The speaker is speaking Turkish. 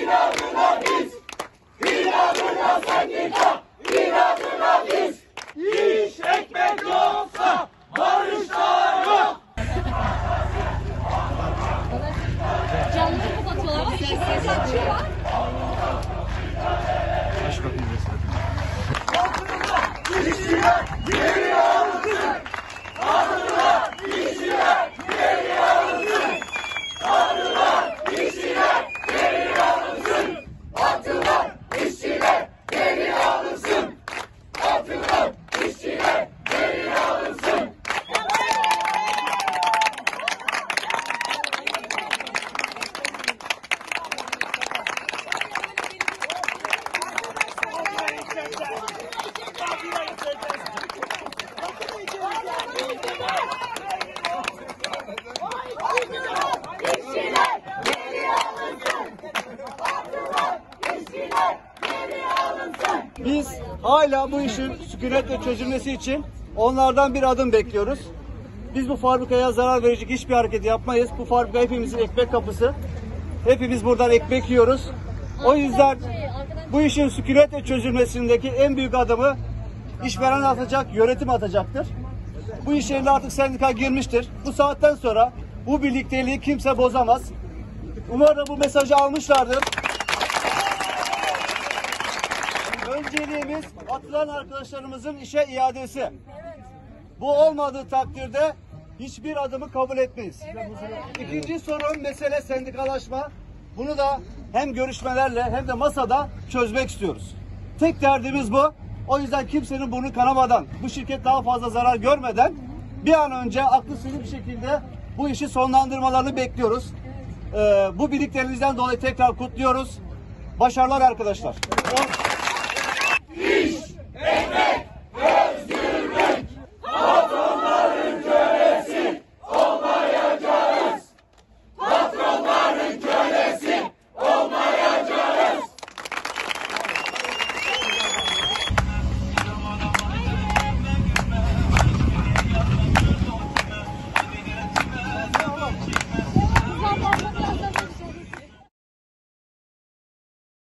İnadına biz, inadına sendika, inadına biz. İş ekmek yoksa barış da yok. Canlı kapatıyorlar ama işsiz açıyorlar. İşçiler geri alınsın. Kadınlar, işçiler geri alınsın. Kadınlar, işçiler geri alınsın. Atılan işçiler geri alınsın. Atılan işçiler geri alınsın. Biz hala bu işin sükunetle çözülmesi için onlardan bir adım bekliyoruz. Biz bu fabrikaya zarar verecek hiçbir hareket yapmayız. Bu fabrika hepimizin ekmek kapısı. Hepimiz buradan ekmek yiyoruz. O yüzden bu işin sükunetle çözülmesindeki en büyük adımı işveren atacak, yönetim atacaktır. Bu iş yerine artık sendika girmiştir. Bu saatten sonra bu birlikteliği kimse bozamaz. Umarım bu mesajı almışlardır. Önceliğimiz atılan arkadaşlarımızın işe iadesi. Bu olmadığı takdirde hiçbir adımı kabul etmeyiz. İkinci sorun mesele sendikalaşma. Bunu da hem görüşmelerle hem de masada çözmek istiyoruz. Tek derdimiz bu. O yüzden kimsenin burnu kanamadan, bu şirket daha fazla zarar görmeden bir an önce aklı selim bir şekilde bu işi sonlandırmalarını bekliyoruz. Bu birliklerinizden dolayı tekrar kutluyoruz. Başarılar arkadaşlar.